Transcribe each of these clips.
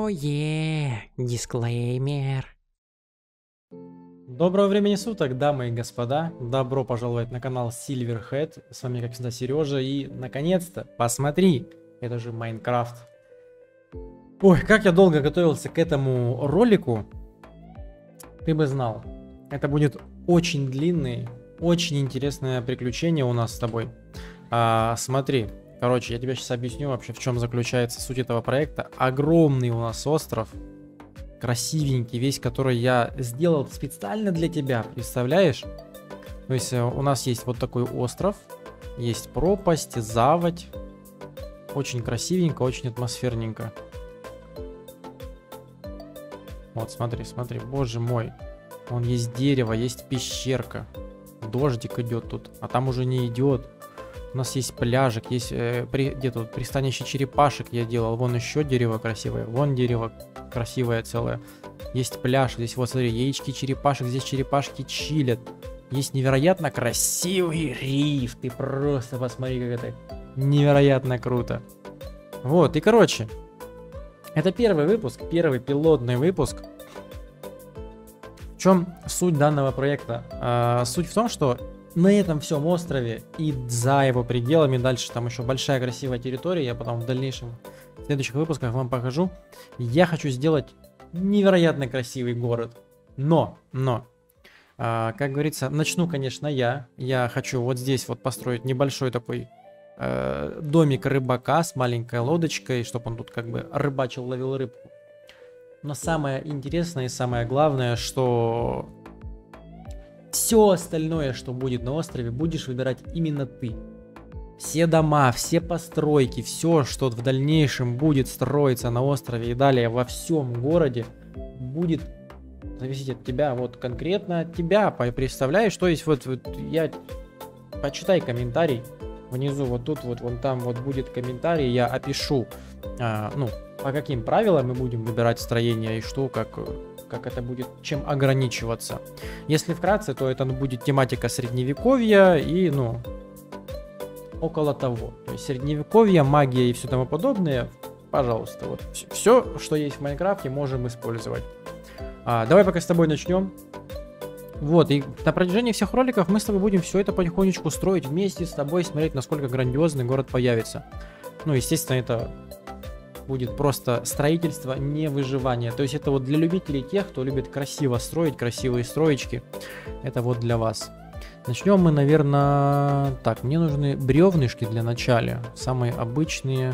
Дисклеймер. Доброго времени суток, дамы и господа. Добро пожаловать на канал Silverhead. С вами, как всегда, Сережа. И, наконец-то, посмотри, это же Майнкрафт. Ой, как я долго готовился к этому ролику. Ты бы знал. Это будет очень длинный, очень интересное приключение у нас с тобой. Смотри, короче, я тебе сейчас объясню вообще, в чем заключается суть этого проекта. Огромный у нас остров. Красивенький, весь который я сделал специально для тебя, представляешь? То есть у нас есть вот такой остров, есть пропасть, заводь. Очень красивенько, очень атмосферненько. Вот, смотри, смотри, боже мой. Вон есть дерево, есть пещерка. Дождик идет тут, а там уже не идет. У нас есть пляжик, есть где-то пристанище черепашек я делал. Вон еще дерево красивое, вон дерево красивое целое. Есть пляж, здесь вот смотри, яички черепашек, здесь черепашки чилят. Есть невероятно красивый риф. Ты просто посмотри, как это невероятно круто. Вот, и короче, это первый выпуск, первый пилотный выпуск. В чем суть данного проекта? Суть в том, что на этом всем острове и за его пределами, дальше там еще большая красивая территория, я потом в дальнейшем, в следующих выпусках вам покажу. Я хочу сделать невероятно красивый город. Но, как говорится, начну, конечно, я. Я хочу вот здесь вот построить небольшой такой домик рыбака с маленькой лодочкой, чтобы он тут как бы рыбачил, ловил рыбку. Но самое интересное и самое главное, что все остальное, что будет на острове, будешь выбирать именно ты. Все дома, все постройки, все, что в дальнейшем будет строиться на острове и далее во всем городе, будет зависеть от тебя, вот конкретно от тебя. Представляешь, то есть вот я почитай комментарий внизу, вот тут вот, вон там вот будет комментарий, я опишу, по каким правилам мы будем выбирать строение и что, как это будет, чем ограничиваться. Если вкратце, то это будет тематика средневековья и, около того. То есть средневековье, магия и все тому подобное, пожалуйста, вот все, что есть в Майнкрафте, можем использовать. Давай пока с тобой начнем. Вот, и на протяжении всех роликов мы с тобой будем все это потихонечку строить вместе с тобой, смотреть, насколько грандиозный город появится. Естественно, это будет просто строительство, не выживание. То есть это вот для любителей тех, кто любит красиво строить, красивые строечки. Это вот для вас. Начнем мы, наверное... Так, мне нужны бревнышки для начала. Самые обычные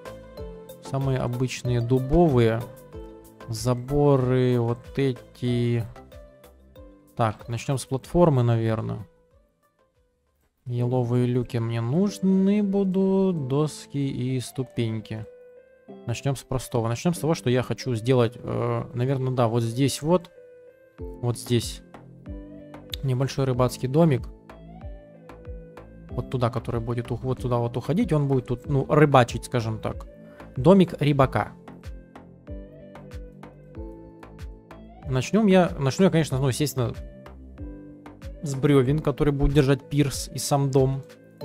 дубовые. Заборы вот эти... Так, начнем с платформы, наверное. Еловые люки мне нужны будут, доски и ступеньки. Начнем с простого. Начнем с того, что я хочу сделать, наверное, да, вот здесь вот здесь небольшой рыбацкий домик. Вот туда, который будет вот туда вот уходить, он будет тут, рыбачить, скажем так. Домик рыбака. Начну я, конечно, естественно, с бревен, которые будут держать пирс и сам дом.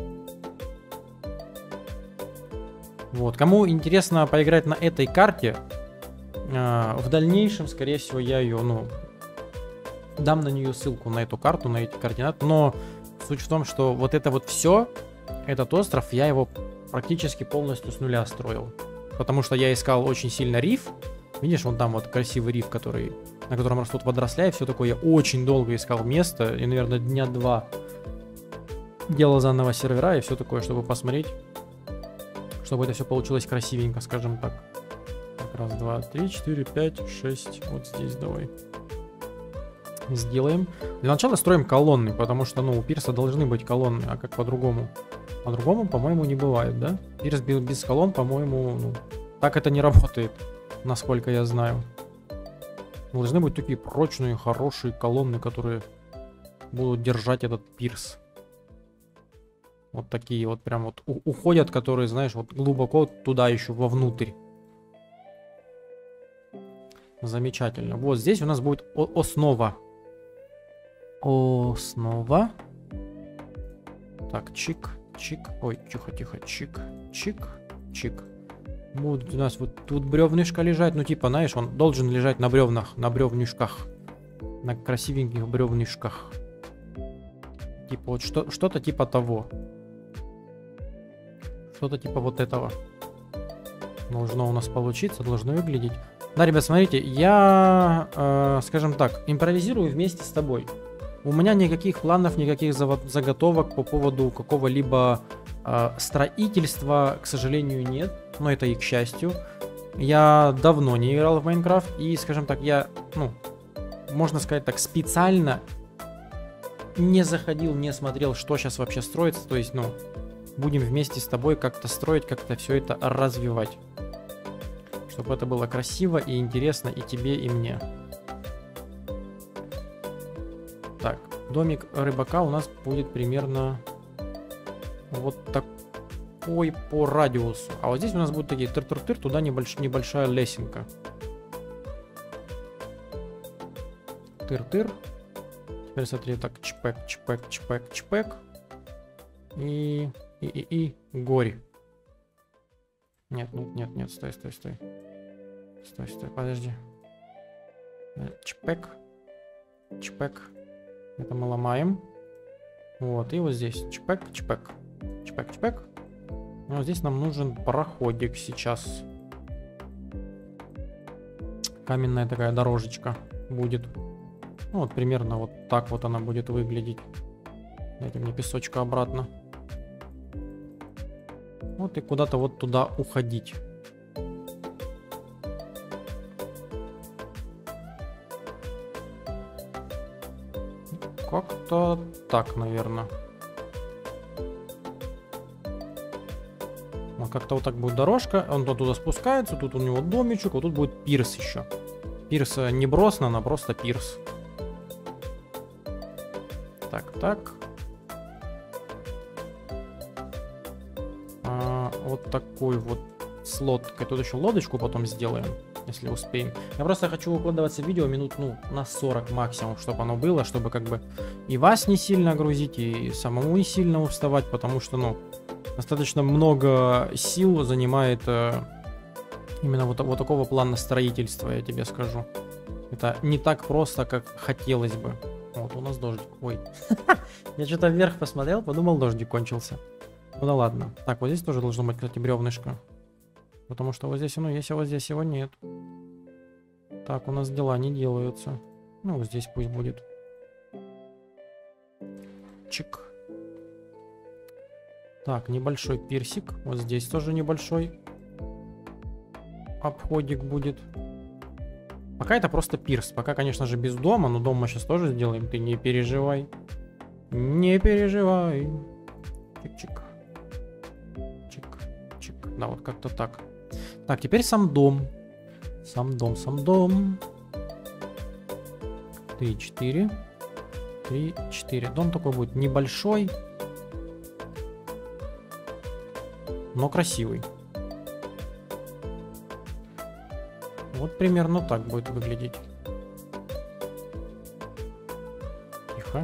Вот, кому интересно поиграть на этой карте, в дальнейшем, скорее всего, я ее, дам на нее ссылку, на эту карту, на эти координаты. Но суть в том, что вот это вот все, этот остров, я его практически полностью с нуля строил. Потому что я искал очень сильно риф. Видишь, вон там вот красивый риф, на котором растут водоросля и все такое. Я очень долго искал место, и, наверное, дня 2 делал заново сервера и все такое, чтобы посмотреть, чтобы это все получилось красивенько, скажем так. Так, раз, два, 3, 4, 5, 6. Вот здесь давай. Сделаем. Для начала строим колонны, потому что, у пирса должны быть колонны, а как по-другому? По-другому, по-моему, не бывает, да? Пирс без колонн, по-моему, так это не работает, насколько я знаю. Должны быть такие прочные, хорошие колонны, которые будут держать этот пирс. Вот такие вот прям вот уходят, которые, знаешь, вот глубоко туда еще вовнутрь. Замечательно. Вот здесь у нас будет основа. Основа. Так, чик, чик. Ой, тихо, тихо. Чик, чик, чик. Будут у нас вот тут бревнышко лежать. Ну, типа, знаешь, он должен лежать на бревнах, на бревнышках. На красивеньких бревнышках. Типа вот что-то типа того. Что-то типа вот этого. Должно у нас получиться, должно выглядеть. Да, ребят, смотрите, я, скажем так, импровизирую вместе с тобой. У меня никаких планов, никаких заготовок по поводу какого-либо строительства, к сожалению, нет. Но это и к счастью. Я давно не играл в Майнкрафт. И, скажем так, я, ну, можно сказать так, специально не заходил, не смотрел, что сейчас вообще строится. То есть, ну, будем вместе с тобой как-то строить, как-то все это развивать. Чтобы это было красиво и интересно и тебе, и мне. Так, домик рыбака у нас будет примерно вот такой по радиусу. А вот здесь у нас будут такие тыр-тыр-тыр, туда небольшая лесенка. Тыр-тыр. Теперь смотри, так, чпэк, чпэк, чпэк, чпэк. И горь. Нет, нет, стой. Стой, подожди. Чпэк. Чпэк. Это мы ломаем. Вот, и вот здесь чпэк, чпэк. Чпэк, чпэк. Ну, здесь нам нужен проходик сейчас. Каменная такая дорожечка будет. Ну, вот примерно вот так вот она будет выглядеть. Дайте мне песочка обратно. Вот и куда-то вот туда уходить. Как-то так, наверное. Вот как-то вот так будет дорожка. Он туда спускается, тут у него домичек, вот тут будет пирс еще. Пирс не Броснан, а просто пирс. Так. Вот такой вот с лодкой. Тут еще лодочку потом сделаем, если успеем. Я просто хочу укладываться в видео минут, ну, на 40 максимум, чтобы оно было, чтобы как бы и вас не сильно грузить, и самому не сильно уставать, потому что, ну, достаточно много сил занимает именно вот такого плана строительства, я тебе скажу. Это не так просто, как хотелось бы. Вот, у нас дождик. Ой. Я что-то вверх посмотрел, подумал, дождик кончился. Ну да ладно. Так, вот здесь тоже должно быть, кстати, бревнышко. Потому что вот здесь оно есть, а вот здесь его нет. Так, у нас дела не делаются. Ну, вот здесь пусть будет. Чик. Так, небольшой пирсик. Вот здесь тоже небольшой обходик будет. Пока это просто пирс. Пока, конечно же, без дома. Но дом мы сейчас тоже сделаем. Ты не переживай. Не переживай. Чик-чик. Чик-чик. Да, вот как-то так. Так, теперь сам дом. Сам дом. 3-4. 3-4. Дом такой будет небольшой, но красивый. Вот примерно так будет выглядеть. Тихо.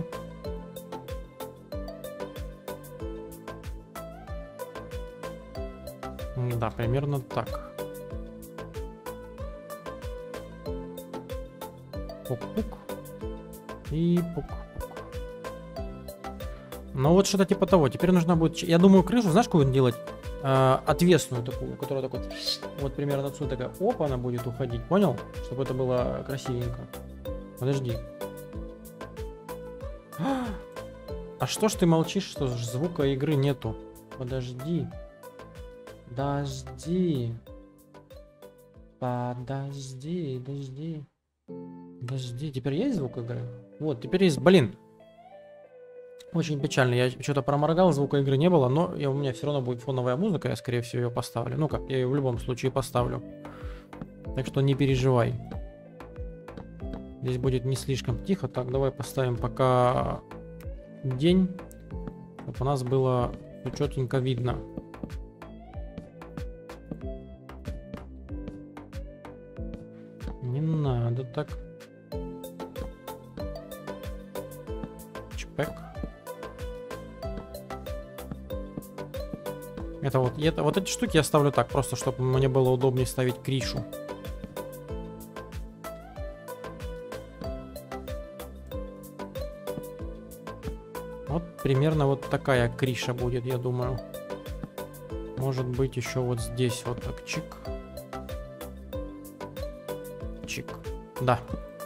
Да, примерно так. Пук-пук. И пук-пук. Ну вот что-то типа того. Теперь нужно будет... Я думаю, крышу, знаешь, какую делать? Отвесную такую, которая такой... Вот примерно отсюда такая... Опа, она будет уходить. Понял? Чтобы это было красивенько. Подожди. А что ж ты молчишь, что звука игры нету? Подожди. Подожди. Теперь есть звук игры? Вот, теперь есть. Блин. Очень печально. Я что-то проморгал, звука игры не было, но у меня все равно будет фоновая музыка, я скорее всего ее поставлю. Ну как, я ее в любом случае поставлю. Так что не переживай. Здесь будет не слишком тихо. Так, давай поставим пока день, чтобы у нас было четенько видно. Не надо так. Чпэк. Это вот эти штуки я ставлю так, просто чтобы мне было удобнее ставить кришу. Вот примерно вот такая криша будет, я думаю. Может быть еще вот здесь вот так чик. Чик. Да.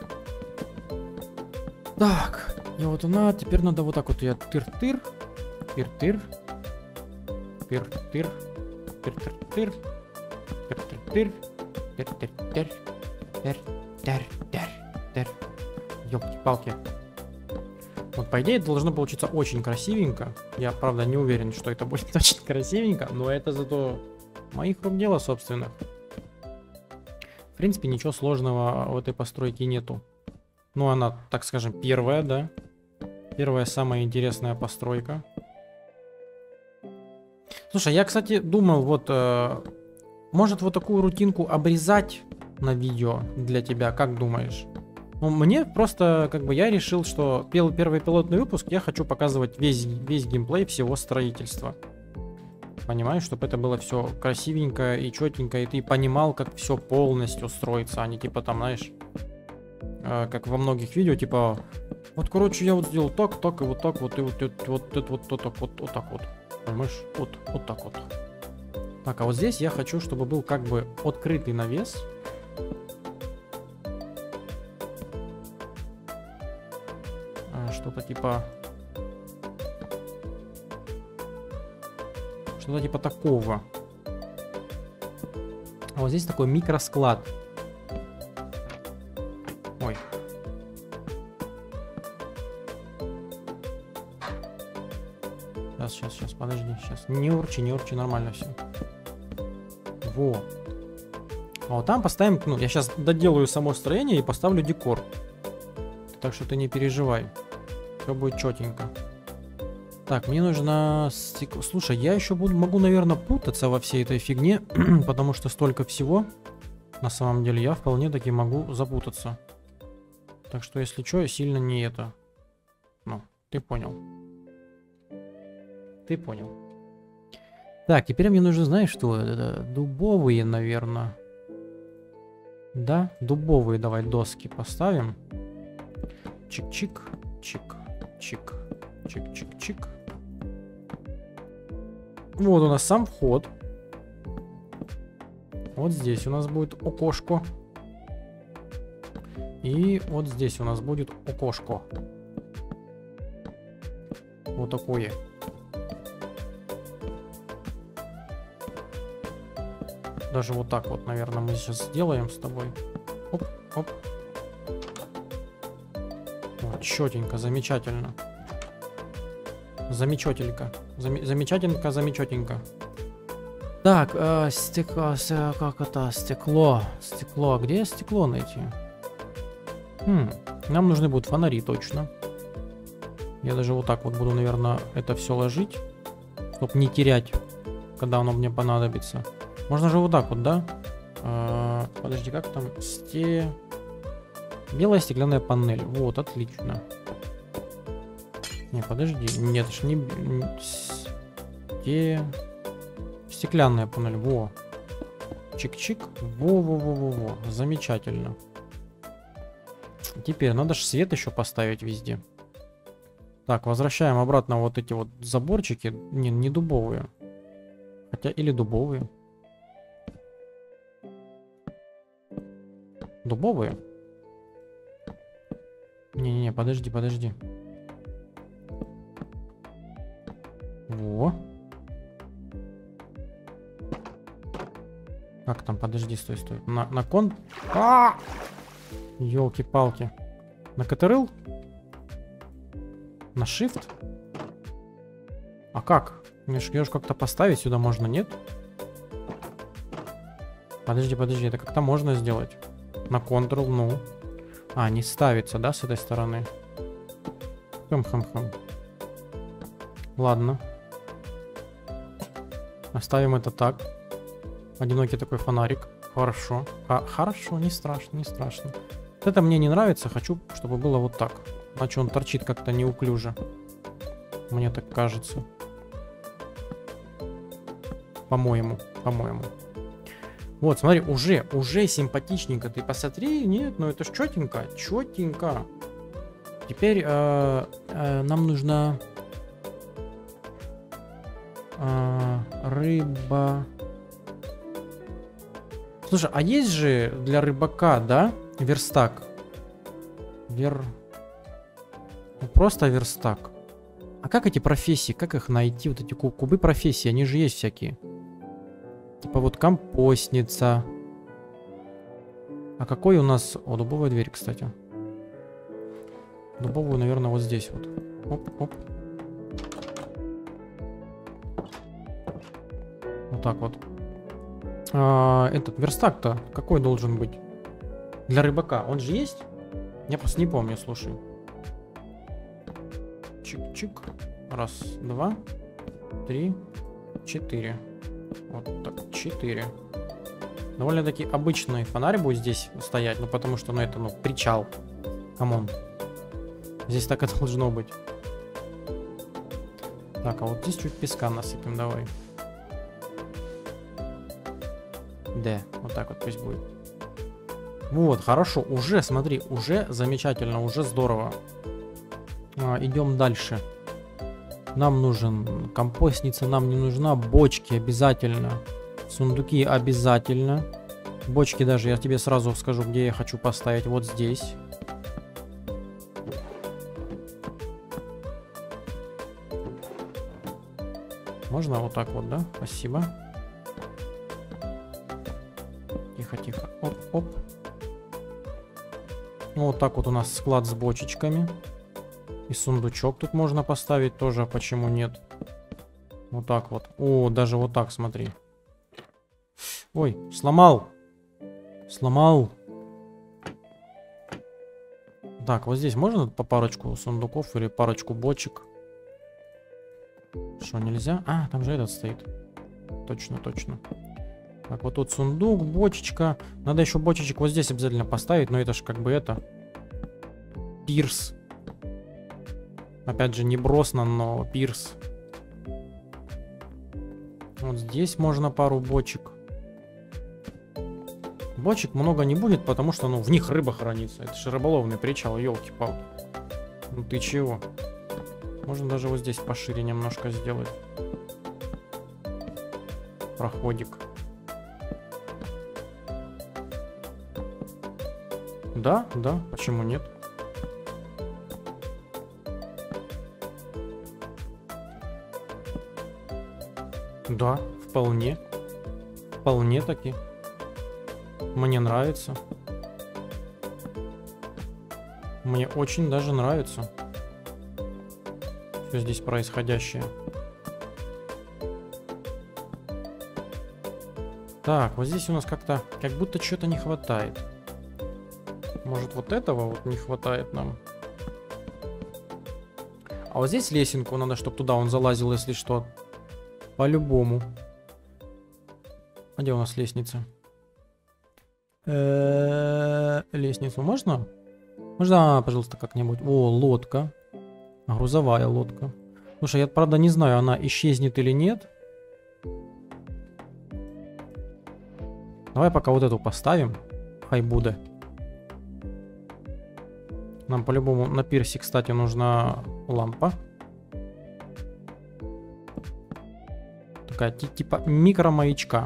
Так. И вот она, теперь надо вот так вот я тыр-тыр. Тыр-тыр. Тыр-тыр. Тыр-тыр-тыр. Тыр-тыр-тыр. Тыр-тыр-тыр. Тыр-тыр-тыр. Ёлки-палки. Вот, по идее, это должно получиться очень красивенько. Я, правда, не уверен, что это будет очень красивенько, но это зато моих рук дело, собственно. В принципе, ничего сложного в этой постройке нету. Ну, она, так скажем, первая, да? Первая самая интересная постройка. Слушай, я, кстати, думал, вот, может вот такую рутинку обрезать на видео для тебя, как думаешь? Ну, мне просто, как бы, я решил, что первый пилотный выпуск я хочу показывать весь геймплей всего строительства. Понимаешь, чтобы это было все красивенько и четенько, и ты понимал, как все полностью строится, а не типа там, знаешь, как во многих видео, типа, вот, короче, я вот сделал так, и вот так вот, и вот так вот. Понимаешь? Вот так вот. Так, а вот здесь я хочу, чтобы был как бы открытый навес. Что-то типа... Что-то типа такого. А вот здесь такой микросклад. Ой. Сейчас, подожди, сейчас. Не урчи, нормально все. Во. А вот там поставим, ну, я сейчас доделаю само строение и поставлю декор. Так что ты не переживай. Все будет четенько. Так, мне нужно стекло. Слушай, я еще могу, наверное, путаться во всей этой фигне, потому что столько всего. На самом деле я вполне таки могу запутаться. Так что, если что, сильно не это. Ну, ты понял. Ты понял. Так, теперь мне нужно, знаешь, что? Это дубовые, наверное. Да, дубовые давай доски поставим. Чик-чик, чик-чик, чик-чик-чик. Вот у нас сам вход. Вот здесь у нас будет окошко. И вот здесь у нас будет окошко. Вот такое. Даже вот так вот, наверное, мы сейчас сделаем с тобой. Оп, оп. Вот, четенько, замечательно. Замечательненько. Замечательненько. Так, стекло, как это? Стекло. Стекло. А где стекло найти? Нам нужны будут фонари, точно. Я даже вот так вот буду, наверное, это все ложить, чтобы не терять, когда оно мне понадобится. Можно же вот так вот, да? Подожди, как там? Белая стеклянная панель. Вот, отлично. Не, подожди. Нет, это ж не... Стеклянная панель. Во. Чик-чик. Во-во-во-во-во. Замечательно. Теперь надо же свет еще поставить везде. Так, возвращаем обратно вот эти вот заборчики. Не дубовые. Хотя или дубовые. Дубовые? Не-не-не, подожди. Во. Как там? Подожди, стой. На кон... Ёлки-палки. На Ctrl? На Shift? А как? Мне ж как-то поставить сюда можно, нет? Подожди, это как-то можно сделать. На Ctrl, ну. А, не ставится, да, с этой стороны? Хм. Ладно. Оставим это так. Одинокий такой фонарик. Хорошо. Хорошо, не страшно. Вот это мне не нравится. Хочу, чтобы было вот так. Иначе он торчит как-то неуклюже. Мне так кажется. По-моему. Вот, смотри, уже симпатичненько. Ты посмотри, нет, ну это ж четенько. Теперь нам нужна рыба. Слушай, а есть же для рыбака, да, верстак? Ну, просто верстак. А как эти профессии, как их найти? Вот эти кубы профессий, они же есть всякие. Типа вот компостница. А какой у нас... О, дубовая дверь, кстати. Дубовую, наверное, вот здесь вот. Оп. Вот так вот. Этот верстак-то какой должен быть? Для рыбака. Он же есть? Я просто не помню, слушай. Чик-чик. Раз, два, три, четыре. Вот так, 4. Довольно-таки обычный фонарь будет здесь стоять, ну потому что, ну это, ну, причал. Камон. Здесь так и должно быть. Так, а вот здесь чуть песка насыпем, давай. Да, вот так вот пусть будет. Вот, хорошо, уже, смотри, уже замечательно, уже здорово. Идем дальше. Нам нужен компостница, нам не нужна. Бочки обязательно. Сундуки обязательно. Бочки даже, я тебе сразу скажу, где я хочу поставить. Вот здесь. Можно вот так вот, да? Спасибо. Тихо. Оп. Ну, вот так вот у нас склад с бочечками. И сундучок тут можно поставить тоже, почему нет? Вот так вот. О, даже вот так, смотри. Ой, сломал. Так, вот здесь можно по парочку сундуков или парочку бочек? Что, нельзя? А, там же этот стоит. Точно. Так, вот тут сундук, бочечка. Надо еще бочечек вот здесь обязательно поставить, но это ж как бы это... Пирс. Опять же, не бросно, но пирс. Вот здесь можно пару бочек. Бочек много не будет, потому что, ну, в них рыба хранится. Это же рыболовный причал, елки-палки. Ну ты чего? Можно даже вот здесь пошире немножко сделать. Проходик. Да, почему нет? Да, вполне. Вполне таки. Мне нравится. Мне очень даже нравится все здесь происходящее. Так, вот здесь у нас как-то, как будто что-то не хватает. Может, вот этого вот не хватает нам. А вот здесь лесенку надо, чтобы туда он залазил, если что. По-любому. А где у нас лестница? Лестницу можно? Можно, пожалуйста, как-нибудь. О, лодка. Грузовая лодка. Слушай, я, правда, не знаю, она исчезнет или нет. Давай пока вот эту поставим. Хай буде. Нам по-любому на пирсе, кстати, нужна лампа. Такая типа микромаячка.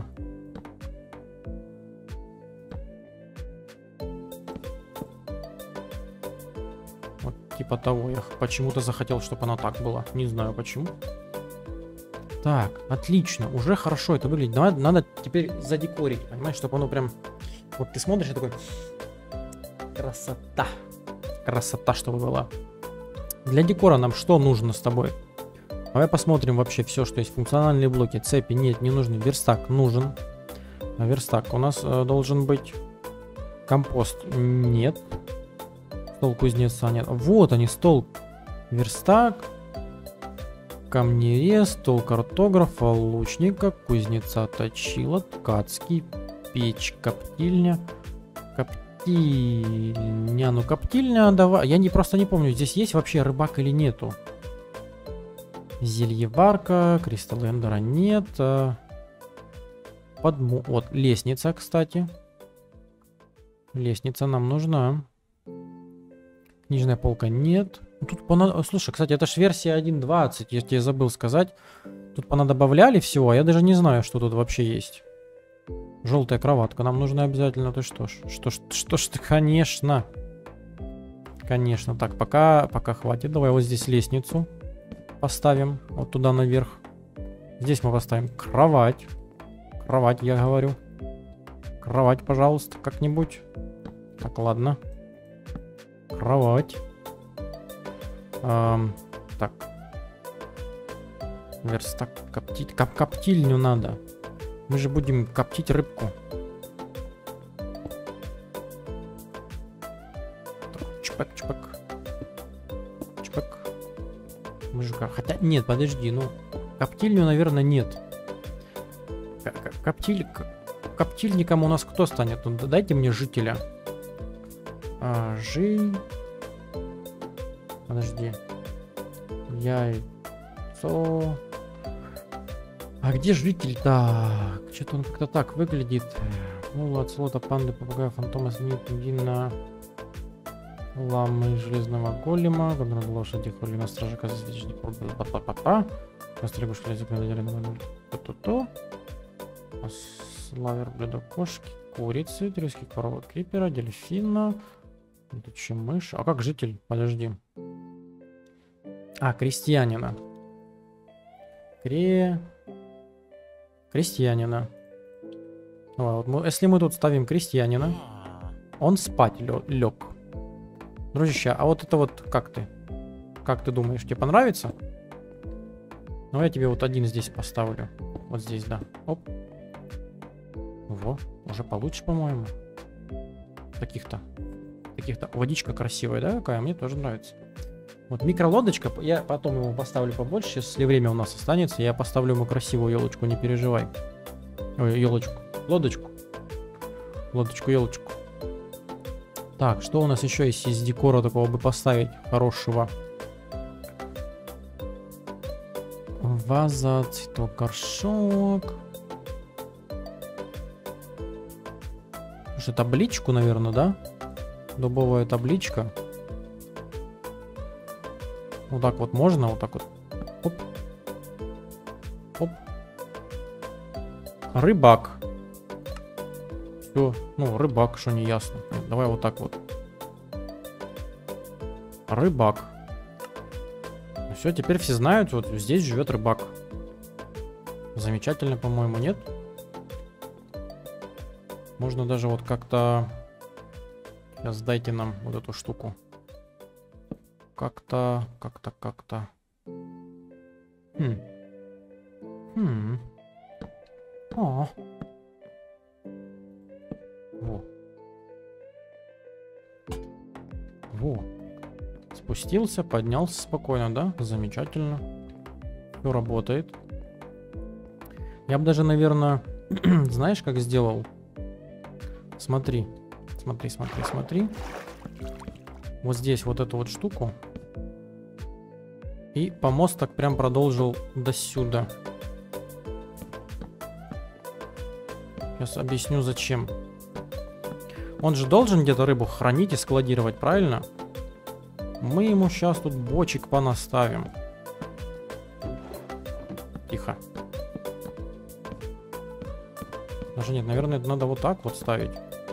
Вот типа того. Я почему-то захотел, чтобы она так была. Не знаю почему. Так, отлично. Уже хорошо это выглядит. Надо теперь задекорить, понимаешь, чтобы оно прям... Вот ты смотришь и такой... Красота. Красота, чтобы была. Для декора нам что нужно с тобой? Давай посмотрим вообще все, что есть. Функциональные блоки, цепи, нет, не нужны. Верстак нужен. А верстак у нас должен быть. Компост, нет. Стол кузнеца, нет. Вот они, стол. Верстак. Камнерез, стол картографа, лучника, кузнеца, точила, ткацкий, печь, коптильня. Коптильня, ну коптильня, давай. Я просто не помню, здесь есть вообще рыбак или нету. Зельеварка, кристалл эндера нет. Вот, лестница, кстати. Лестница нам нужна. Книжная полка нет. Тут слушай, кстати, это ж версия 1.20, я тебе забыл сказать. Тут понадобавляли всего, а я даже не знаю, что тут вообще есть. Желтая кроватка нам нужна обязательно. Ты что ж ты, конечно. Конечно. Так, пока хватит. Давай вот здесь лестницу поставим. Вот туда наверх. Здесь мы поставим кровать. Кровать, я говорю. Кровать, пожалуйста, как-нибудь. Так, ладно. Кровать. Так. Верстак коптить. Коптильню надо. Мы же будем коптить рыбку. Чпак, чпак. Чпак. Мы же... Хотя, нет, подожди, ну... Коптильню, наверное, нет. Коптильником у нас кто станет? Ну, дайте мне жителя. Подожди. Яйцо. А где житель? Так, что-то он как-то так выглядит. Мула, оцелота, панды, попугая, фантома, свиньи, пингвина, ламы, железного голема, лошади, хулина, стражика, зазвичник, па-па-па-па. Постребушка, язык, то-то-то. Славер, блюдо, кошки, курицы, трюски, корова, крипера, дельфина. Летучая мышь. А как житель? Подожди. Крестьянина. Крестьянина. Давай, вот если мы тут ставим крестьянина, он спать лег. Дружище, а вот это вот как ты? Как ты думаешь, тебе понравится? Ну, я тебе вот один здесь поставлю. Вот здесь, да. Оп. Во, уже получше, по-моему. Таких-то. Водичка красивая, да, какая? Мне тоже нравится. Вот микролодочка, я потом его поставлю побольше, если время у нас останется, я поставлю ему красивую елочку, не переживай. Ой, елочку. Лодочку. Елочку. Так, что у нас еще есть из декора такого бы поставить хорошего? Ваза, цветок, горшок. Что, табличку, наверное, да? Дубовая табличка. Вот так вот можно, вот так вот. Оп. Оп. Рыбак. Все, ну, рыбак, что не ясно. Давай вот так вот. Рыбак. Ну все, теперь все знают, вот здесь живет рыбак. Замечательно, по-моему, нет? Можно даже вот как-то... Сейчас дайте нам вот эту штуку. Как-то. О. Во. Спустился, поднялся спокойно, да? Замечательно. Все работает. Я бы даже, наверное, знаешь, как сделал? Смотри. Вот здесь вот эту вот штуку. И помост так прям продолжил до сюда. Сейчас объясню зачем. Он же должен где-то рыбу хранить и складировать, правильно? Мы ему сейчас тут бочек понаставим. Тихо. Даже нет, наверное, это надо вот так вот ставить.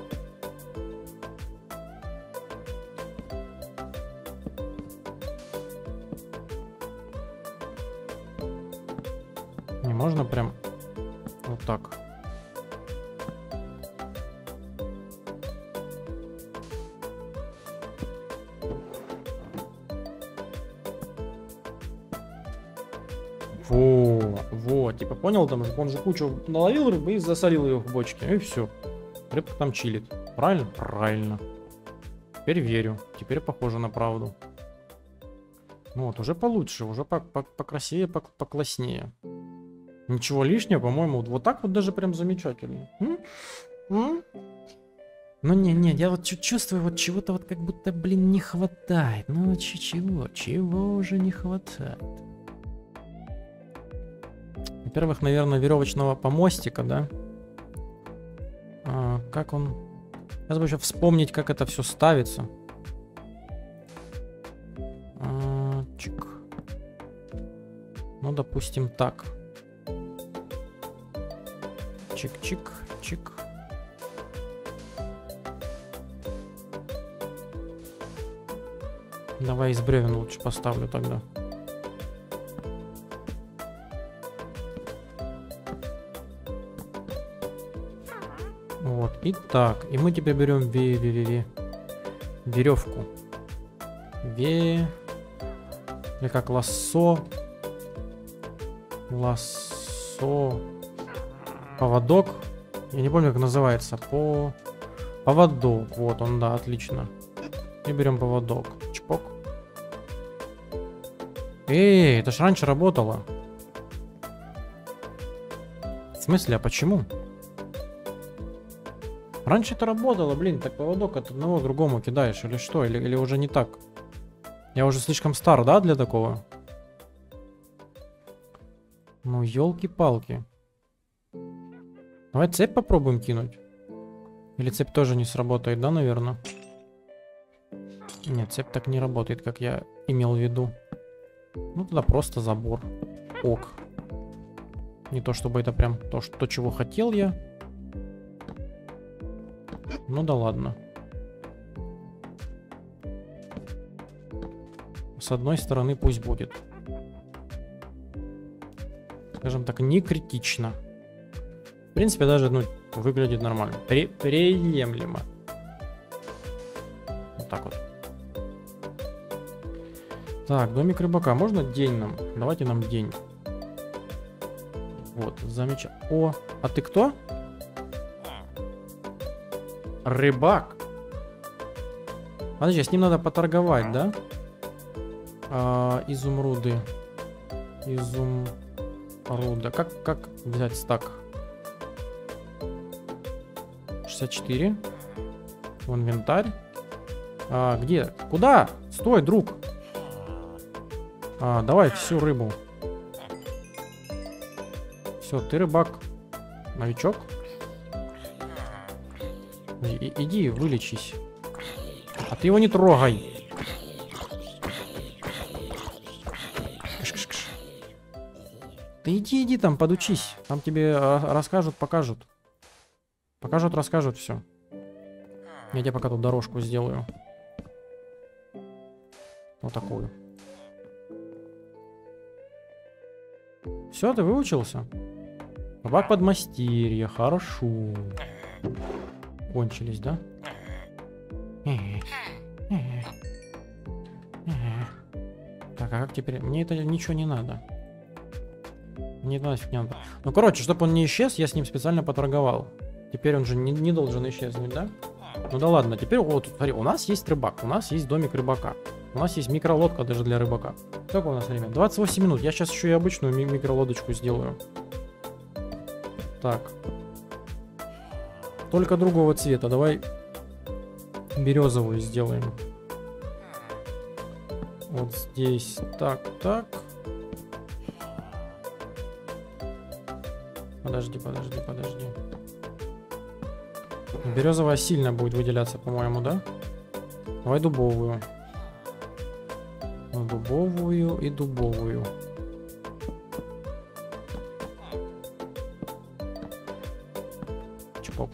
Не можно прям вот так. Во, типа понял, там же он же кучу наловил рыбы и засолил ее в бочке, и все. Рыбка там чилит. Правильно? Правильно. Теперь верю. Теперь похоже на правду. Ну вот, уже получше, уже покрасивее, покласснее. Ничего лишнего, по-моему, вот так вот даже прям замечательно. Ну не, я вот чувствую, вот чего-то вот как будто, блин, не хватает. Ну вот чего уже не хватает? Во-первых, наверное, веревочного помостика, да? как он... Сейчас бы еще вспомнить, как это все ставится. Чик. Ну, допустим, так. Чик-чик-чик. Давай из бревен лучше поставлю тогда. Вот. Итак, и мы теперь берем веревку. Или как лассо. Поводок. Я не помню, как называется. Поводок. Вот он, да, отлично. И берем поводок. Чпок. Эй, это ж раньше работало. В смысле, а почему? Раньше это работало, блин, так поводок от одного к другому кидаешь, или что? Или уже не так? Я уже слишком стар, да, для такого? Ну, елки-палки. Давай цепь попробуем кинуть. Или цепь тоже не сработает, да, наверное? Нет, цепь так не работает, как я имел в виду. Ну, тогда просто забор. Ок. Не то, чтобы это прям то, чего хотел я. Ну да ладно. С одной стороны пусть будет. Скажем так, не критично. В принципе, даже, ну, выглядит нормально. Приемлемо. Вот так вот. Так, домик рыбака. Можно день нам? Давайте нам день. Вот, замечательно. О, а ты кто? Рыбак. Подожди, с ним надо поторговать, да? Изумруды. Изумруда. Как взять стак? 64. В инвентарь. Где? Куда? Стой, друг. Давай всю рыбу. Все, ты рыбак. Новичок. Иди, вылечись. А ты его не трогай. Кш-кш-кш. Ты иди там, подучись. Там тебе расскажут, покажут. Покажут, расскажут все. Я тебе пока тут дорожку сделаю. Вот такую. Все, ты выучился? Рыбак подмастерье, хорошо. Кончились, да? Так, а как теперь? Мне это ничего не надо. Мне это нафиг не надо. Ну, короче, чтобы он не исчез, я с ним специально поторговал. Теперь он же не должен исчезнуть, да? Ну да ладно, теперь вот, смотри, у нас есть рыбак, у нас есть домик рыбака. У нас есть микролодка даже для рыбака. Сколько у нас время? 28 минут. Я сейчас еще и обычную микролодочку сделаю. Так. Только другого цвета. Давай березовую сделаем. Вот здесь. Так. Подожди. Березовая сильно будет выделяться, по-моему, да? Давай дубовую. Дубовую и дубовую. Чпок.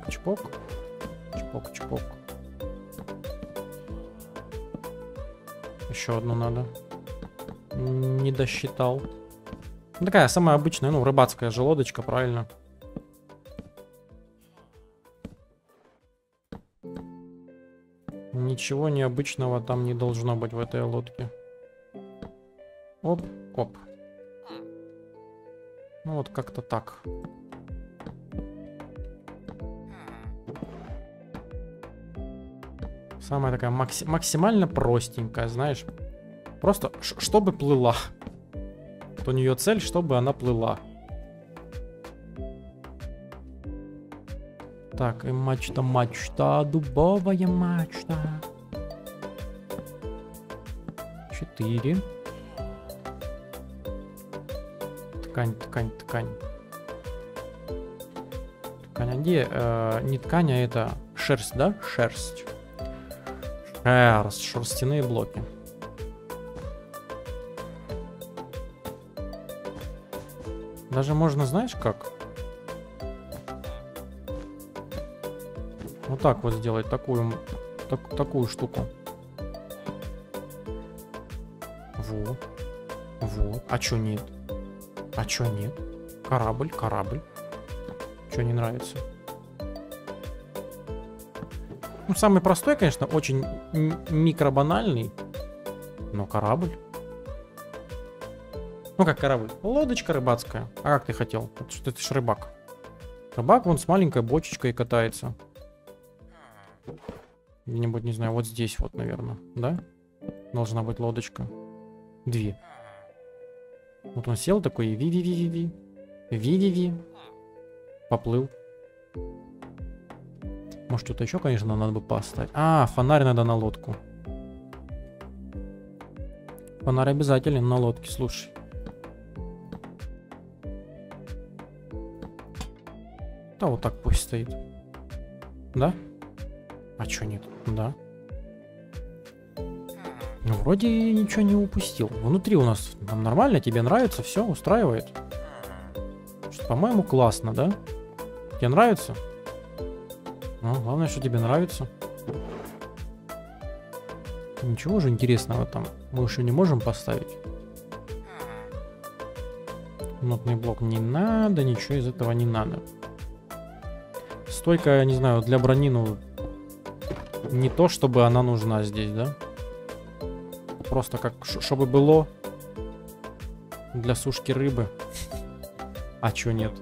Чпок. Еще одну надо. Не досчитал. Ну, такая самая обычная, ну, рыбацкая желудочка, правильно. Ничего необычного там не должно быть в этой лодке. Оп. Ну вот как-то так. Самая такая максимально простенькая, знаешь. Просто чтобы плыла. Вот у нее цель, чтобы она плыла. Так, и мачта, дубовая мачта. 4. Ткань. Ткань, а где? Не ткань, а это шерсть, да? Шерсть. Шерсть. Шерстяные блоки. Даже можно, знаешь, как? Вот так вот сделать такую штуку. Вот. Вот. А чё нет? А чё нет? Корабль. Чё не нравится? Ну, самый простой, конечно, очень микробанальный. Но корабль. Ну, как корабль? Лодочка рыбацкая. А как ты хотел? Что ты ж рыбак. Рыбак вон с маленькой бочечкой катается. Где-нибудь, не знаю, вот здесь вот, наверное. Да? Должна быть лодочка. 2. Вот он сел такой и ви-ви-ви-ви-ви. Поплыл. Может, что-то еще, конечно, надо бы поставить. А, фонарь надо на лодку. Фонарь обязателен на лодке, слушай. Да, вот так пусть стоит. Да? А чё нет? Да. Ну, вроде ничего не упустил. Внутри у нас там нормально, тебе нравится, все устраивает. По-моему, классно, да? Тебе нравится? Ну, главное, что тебе нравится. Ничего же интересного там мы еще не можем поставить. Нотный блок не надо, ничего из этого не надо. Стойка, я не знаю, для брони, ну, не то, чтобы она нужна здесь, да? Просто как, чтобы было для сушки рыбы. А чё нет?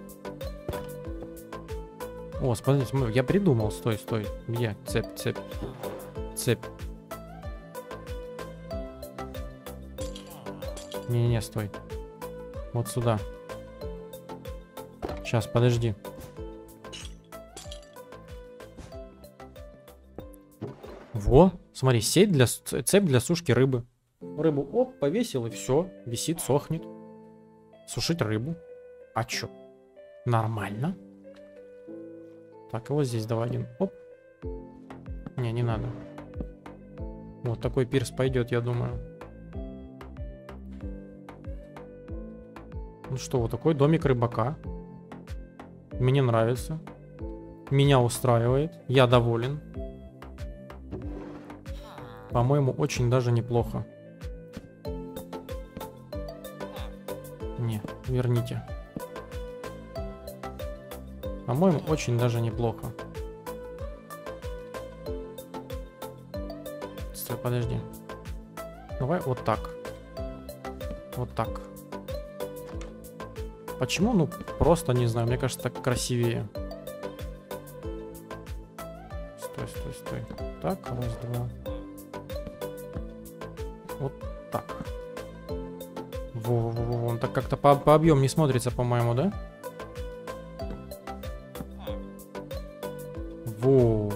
О, смотрите, я придумал. Стой. Где? Цепь. Не-не-не, стой. Вот сюда. Сейчас, подожди. Во, смотри, цепь для сушки рыбы. Рыбу, оп, повесил и все. Висит, сохнет. Сушить рыбу. А чё? Нормально. Так, и вот здесь давай один. Оп. Не надо. Вот такой пирс пойдет, я думаю. Ну что, вот такой домик рыбака. Мне нравится. Меня устраивает. Я доволен. По-моему, очень даже неплохо. Не, верните. По-моему, очень даже неплохо. Стой, подожди. Давай вот так. Вот так. Почему? Ну, просто не знаю. Мне кажется, так красивее. Стой. Так, раз, два. Вот так. Во-во-во. Он так как-то по объему не смотрится, по-моему, да? Во.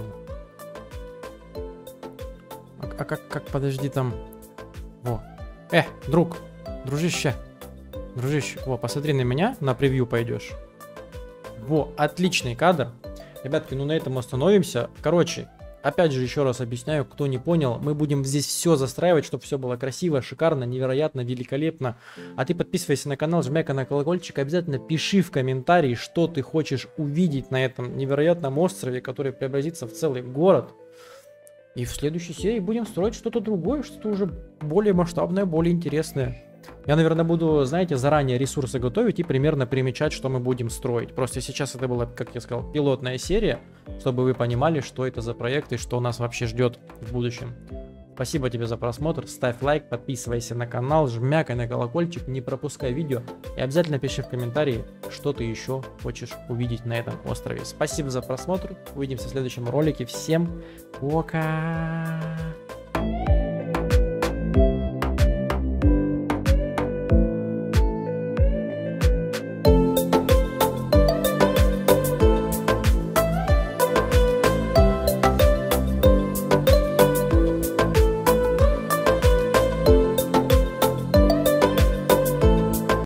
А как, подожди там. Во. Дружище. Во, посмотри на меня, на превью пойдешь. Во, отличный кадр. Ребятки, ну на этом остановимся. Короче, опять же, еще раз объясняю, кто не понял, мы будем здесь все застраивать, чтобы все было красиво, шикарно, невероятно, великолепно. А ты подписывайся на канал, жмякай на колокольчик, обязательно пиши в комментарии, что ты хочешь увидеть на этом невероятном острове, который преобразится в целый город. И в следующей серии будем строить что-то другое, что-то уже более масштабное, более интересное. Я, наверное, буду, знаете, заранее ресурсы готовить и примерно примечать, что мы будем строить. Просто сейчас это была, как я сказал, пилотная серия, чтобы вы понимали, что это за проект и что нас вообще ждет в будущем. Спасибо тебе за просмотр, ставь лайк, подписывайся на канал, жмякай на колокольчик, не пропускай видео и обязательно пиши в комментарии, что ты еще хочешь увидеть на этом острове. Спасибо за просмотр, увидимся в следующем ролике, всем пока!